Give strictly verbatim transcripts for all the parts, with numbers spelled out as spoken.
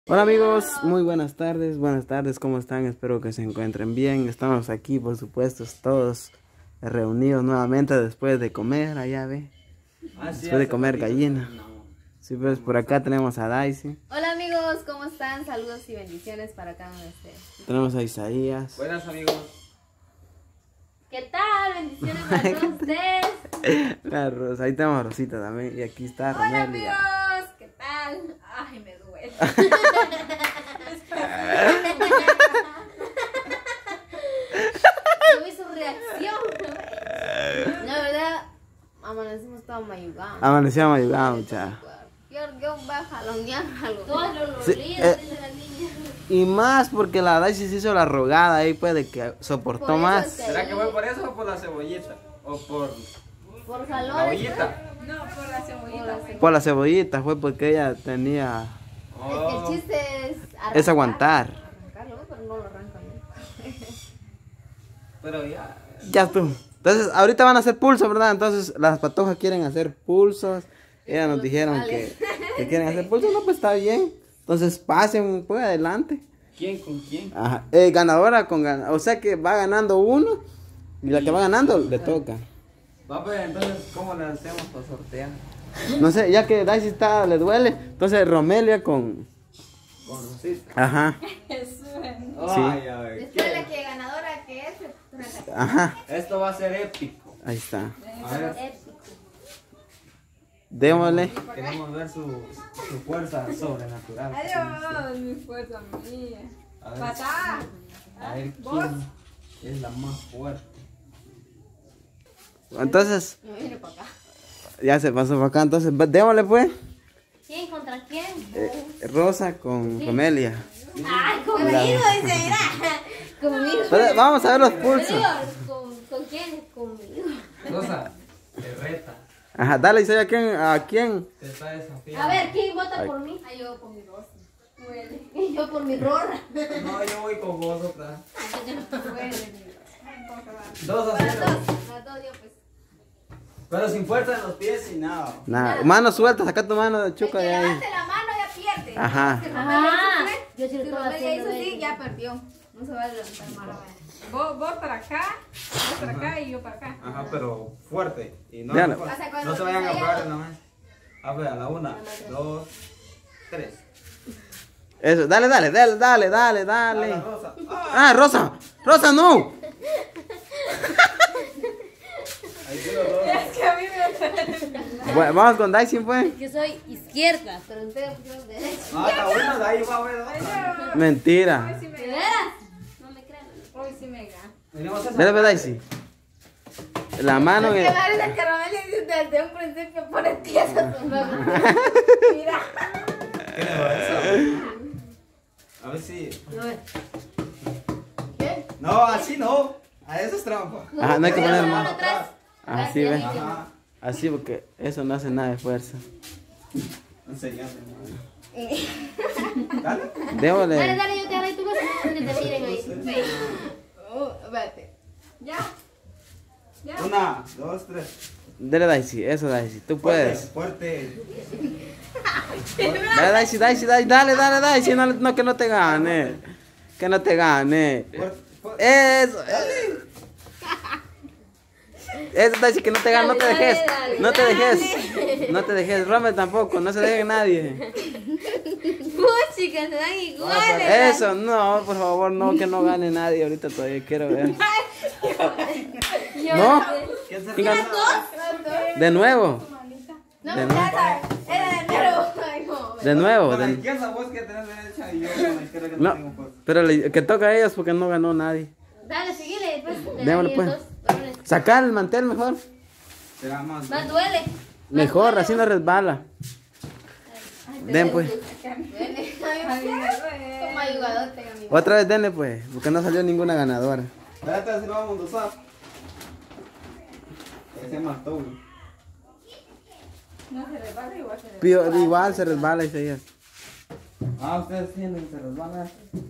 Hola amigos, muy buenas tardes, buenas tardes, ¿cómo están? Espero que se encuentren bien. Estamos aquí, por supuesto, todos reunidos nuevamente después de comer, allá ve. Después de comer gallina. Sí, pues por acá tenemos a Daisy. Hola amigos, ¿cómo están? Saludos y bendiciones para cada uno de ustedes. Tenemos a Isaías. Buenas amigos. ¿Qué tal? Bendiciones para todos ustedes. La Rosa, ahí tenemos a Rosita también. Y aquí está Hola Romelia. amigos, ¿qué tal? Ay, me duele. Yo vi su reacción. La verdad, amanecimos todos mayugados. Amanecíamos ayudando, muchachos. Yo, yo voy a jalonear a los Todos los Sí, lolidos, eh. dice la niña. Y más porque la Daisy se hizo la rogada ahí, puede que soportó Por eso más. es que- ¿Será que fue por eso o por la cebollita? ¿O por por la jalones. ollita? No, por la cebollita. Por Por la cebollita, fue porque ella tenía... Es que el chiste es arrancar. Es aguantar. Arrancarlo, pero no lo arrancan. Pero ya. Ya tú. Entonces, ahorita van a hacer pulso, ¿verdad? Entonces, las patojas quieren hacer pulsos. Ellas nos dijeron que, que quieren hacer pulsos. No, pues está bien. Entonces, pasen, pues adelante. ¿Quién con quién? Ajá. Eh, ganadora con ganadora. O sea que va ganando uno. Y la que va ganando le toca. Va, pues entonces, ¿cómo le hacemos para sortear? No sé, ya que Daisy está, le duele. Entonces, Romelia con. Con Rosita. Ajá. Ay, a ver. Después la que ganadora que es. Ajá. Esto va a ser épico. Ahí está. A ver, Épico. Démosle. queremos ver su, su fuerza sobrenatural. Adiós, mi fuerza mía. A ver, Pasá. a ver ¿Vos? quién es la más fuerte. Entonces, No viene para acá. ya se pasó para acá. Entonces, démosle pues. ¿Quién contra quién? Eh, Rosa con Romelia. Ay, conmigo, dice, mira. Conmigo. Pero vamos a ver los pulsos. Digo, ¿con, ¿con quién? Conmigo. Rosa, te reta. Ajá, dale, Isaías, ¿a quién? ¿A quién? Te está desafiando. A ver, ¿quién vota Ay. por mí? Ay, yo por mi rosa. Y yo por mi rorra. No, yo voy con vos otra. Bueno, Dos a para cero. todos. Para todos yo pues. Pero sin fuerza en los pies y nada. Nada, mano suelta, saca tu mano de El chuca que de ahí. levante la mano ya pierde. Ajá. Si Ah, Romelia yo sí lo hizo estaba así, si Romelia haciendo. hizo así, ella. ya perdió. No se va a levantar mano. Vos, vos para acá, vos para acá y yo para acá. Ajá, pero fuerte. Y no, Dale. no, O sea, cuando no se vayan a vaya- pegar en la mesa. A ver, a la una, dos, tres. Eso, dale, dale, dale, dale, dale, dale. La rosa. Ah, Rosa, Rosa, no. Ahí quedó rosa. Es que a mí me... Bueno, vamos con Daisy, pues. Que soy izquierda. Pero ustedes pusieron derecho. No, está buena, de ahí va a ver otra. Mentira. Hoy sí ¿De me veras? gana. No me crean. Hoy sí me gana. Tenemos esa. Dale, pues, Daisy. La mano en Es que el... la verdad que Romelia dice desde un principio pone tiesas sus manos. Mira. ¿Qué le va eso? A ver si. ¿Qué? No, así no. A eso es trampa. Ajá, no hay que poner Uno más. atrás. Así, ve. Ajá. Así, porque eso no hace nada de fuerza. Enseñame. Dale. Dale, Démosle. dale, yo te agarré tu cosa. Que te miren ahí. Oh, espérate. Ya. Ya. Una, dos, tres. Dale, Daisy, eso, Daisy. Tú puedes. Fuerte. Dale, Daisy, Daisy, Daisy, dale, dale, Daisy. No, no, que no te gane. Que no te gane. Fuerte. fuerte. Eso. Eso, Daisy, que no te gane, no te Dale, dejes. dale, No te dale. dejes. No te dejes. Rommel tampoco, no se deje nadie. Pues chicas, se dan iguales. Eso, no, por favor, no, que no gane nadie. Ahorita todavía quiero ver. Yo ¿No? ¿Quién se Digan- ríe? De nuevo. No, De me nuevo. encanta. Era de nuevo. Ay, no. De nuevo. Con la de- izquierda vos que tenés derecha y yo con la izquierda que no, No, tengo fuerza. pero le- que toca a ellos porque no ganó nadie. Dale, síguele. Pues, le Démosle, dan pues. ellos dos. Dale. Sacar el mantel mejor. Será más. Más duele. Mejor, así no resbala. Den pues. Ven, A mí me duele. como ayudadote, amigo. Otra vez denle pues, porque no salió ninguna ganadora. Espérate, si lo vamos a usar. Ese mató, güey. No se resbala, igual se resbala. Pío- igual se resbala y se Ah, ustedes tienen, se los van a.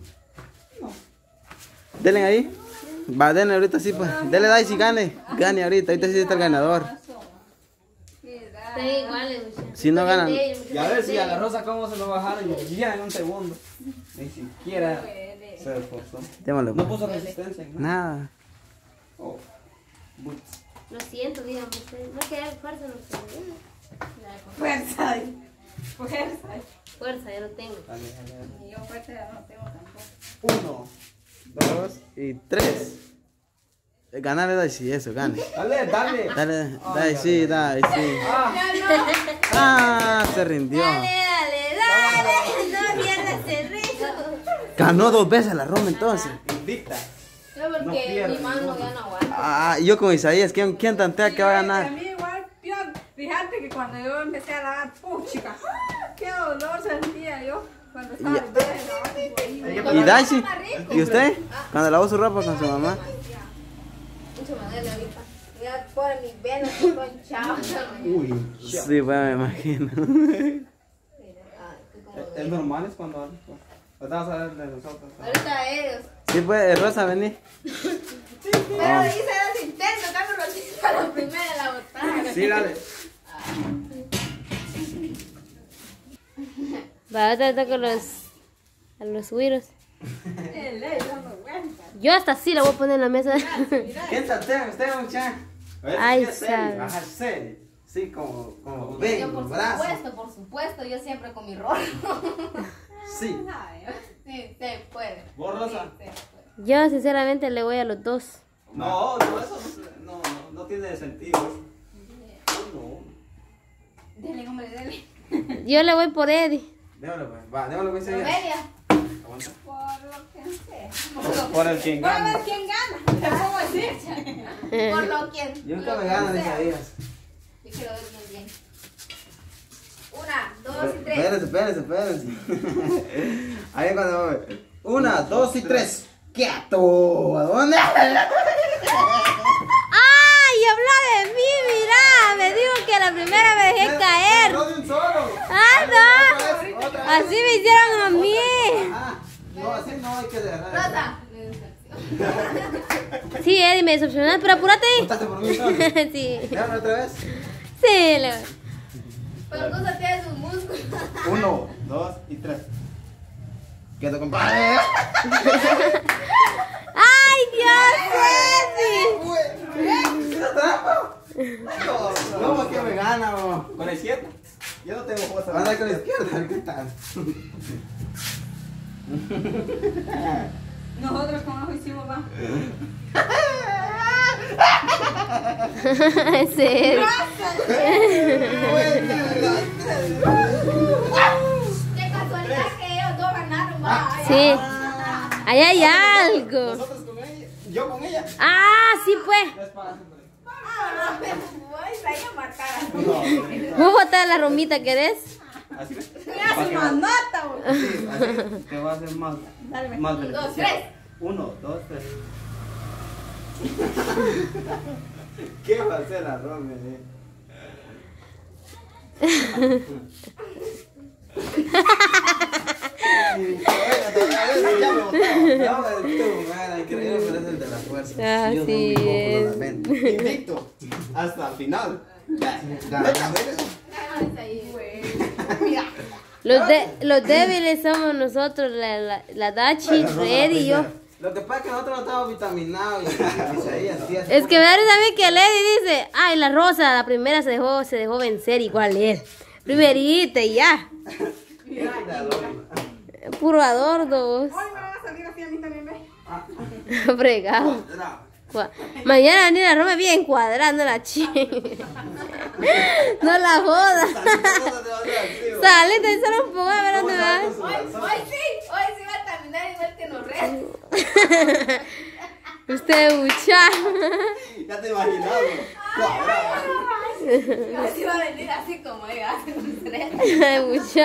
Denle ahí. Va, denle ahorita sí pues. Denle Daisy, gane. Gane ahorita, ahorita sí está el ganador. Sí, da. Están iguales, muchachos. Si no ganan. De ellos, Y a ver si a la Rosa cómo se lo bajaron y ya en un segundo. Ni siquiera se esforzó. Démosle, No pues. puso resistencia en nada. Nada. Oh. Boots. Lo siento, dígame usted. No que hay fuerza, no sé. Fuerza. Fuerza. Fuerza, yo no tengo. Dale, dale, dale. Y yo fuerza ya no tengo tampoco. Uno, Dos y tres. Eh, Ganale, dale, sí, eso, gane. dale, dale. Dale, dale, sí, dale, sí. Ah, Ah, se rindió. Dale, dale, dale. No pierdas el ritmo. Ganó dos veces la Roma entonces. invicta. No, No porque pierde, mi mano no. ya no aguanta. Ah, yo con Isaías, ¿quién, quién tantea que va a A ganar? mí igual, yo, fíjate que cuando yo empecé a lavar, puchica, qué dolor sentía yo cuando estaba Ya. en el ¿Y Daisy? ¿Y usted? Cuando lavó su ropa con su mamá. Mucho me duele ahorita. Ya por mis venas, todo hinchado. Uy. Sí, bueno, me imagino. Es normal es cuando vamos a ver de nosotros. Ahorita ellos. Sí, pues, Rosa, vení. Pero hice los intentos, Carlos lo hizo a la primera de la botada. Sí, dale. Va, ahorita toco los, a los güiros. Yo hasta así la voy a poner en la mesa. ¿Quién tantea? ¿Usted, muchacha? Ay, sí, sabe. Ajá, serio. Sí, como, como Yo, ven, por brazo. supuesto, por supuesto, yo siempre con mi rol. Sí. Sí, se puede. ¿Vos, Rosa? Sí, se puede. Yo sinceramente le voy a los dos. No, no, eso no, no, no tiene sentido. No. Dele, hombre, dele. Yo le voy por Eddie. Déjalo, pues. Va, déjalo, pues. seguir. Romelia. Aguanta. Por lo que sea. Por el quien Voy a gana. ver quién gana. Te puedo decir. Por lo que. Yo nunca lo me que gano, sea. Isaías. Yo quiero ver bien, bien. Una, dos y tres. Espérense, espérense, espérense. Ahí cuando voy. Una, dos y tres. ¡Quieto! ¿A dónde? ¡Ay! Habló de mí, mira. Me dijo que la primera me dejé caer. No de un solo. ¡Ah, no! Otra vez, otra vez. Así me hicieron a mí. Ah, no, así no hay que dejar. Rosa. Sí, Eddie, me decepcionaste, pero apúrate ahí. ¿Votaste por mí entonces? Sí. Déjame otra vez. Sí, le- Pero Rosa tiene sus músculos. Uno, dos y tres. Quieto, compadre. ¡Ay, Dios, Eddie! No, no, que me gana, bro. ¿Con la izquierda? Yo no tengo fuerza. Anda con la izquierda, ¿qué tal? Nosotros con ojo hicimos más. Ese Eddie. Qué casualidad que ellos dos ganaron, va. Sí. Ahí hay algo. Nosotros con ella. Yo con ella. Ah, sí, pues. Voy a ir a marcar. Vos botar la romita, ¿querés? Así ves. Casi más nota, güey. Sí, así. Que va a ser más. Más Dos, beneficiado. tres. Uno, dos, tres. ¿Qué va a hacer la Rome? Eh? Ya me botaba. No, tú, man, increíble, pero es el de la fuerza. Ah, Yo sí, no me es. compro la mente. Invicto. Hasta el final. Los, de, los débiles somos nosotros, la, la, la Dachi, Fred y yo. Lo que pasa es que nosotros no estamos vitaminados y, y Isaías, sí, así Es que me da risa a mí que Lady dice, ay, la Rosa, la primera se dejó, se dejó vencer igual él. Primerita y ya. Puro adorno, Hoy me van a salir así a mí también, ¿ves? vos. Fregado. Cua- Mañana ni la Roma bien cuadrada, no la chingue. No la joda. Sale, te solo un poco a ver dónde vas. Hoy, hoy sí, hoy sí va a terminar igual que los retos. Usted, mucha. Ya te imaginaba. Hoy sí va a venir así como ella hace un reto. Ay, mucha.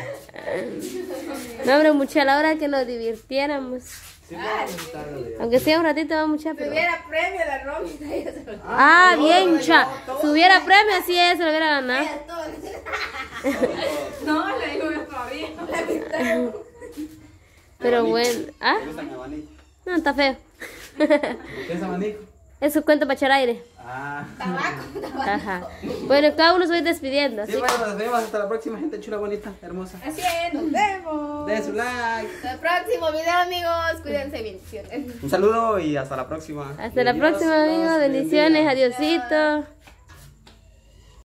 No, hombre, mucha, a la hora que nos divirtiéramos. Aunque sea un ratito, va mucha, Si pero... hubiera premio la Romita, ella se lo Ah, bien, mucha. Si hubiera premio, así es, se lo hubiera ganado. ella todo. No, le digo yo todavía. Pero bueno. ¿Ah? ¿Te gusta mi abanico? No, está feo. ¿Qué es abanico? Es su cuento para echar aire. Ah. Ajá. Bueno, cada uno se va a ir despidiendo. Sí, Así bueno, nos vemos hasta la próxima, gente chula, bonita, hermosa. Así es, nos vemos. Den su like. Hasta el próximo video, amigos. Cuídense, bendiciones. Un saludo y hasta la próxima. hasta la Dios próxima, amigos. los Bendiciones. bendiga. Adiosito.